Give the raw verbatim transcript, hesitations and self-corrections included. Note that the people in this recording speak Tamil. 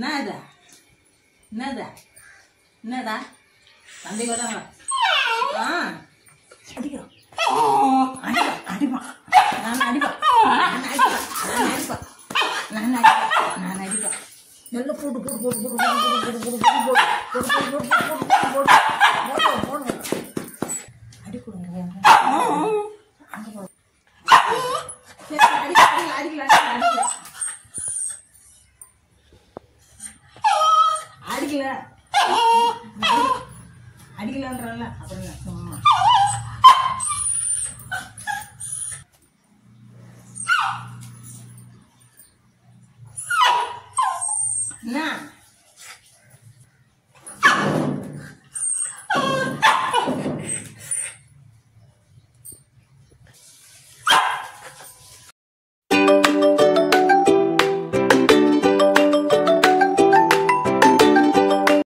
என்னது என்னது என்னடா தம்பி வராங்களா? ஆ அடிக்கிறோம் அடிப்பா அடிப்பா நான் அடிப்பா நான் அடிப்பா நான் அடிப்பா நான் அடிப்பா நான் அடிப்பா நல்லா போட்டு போட்டு போட்டு போட்டு போட்டு போட்டு போட்டு போட்டு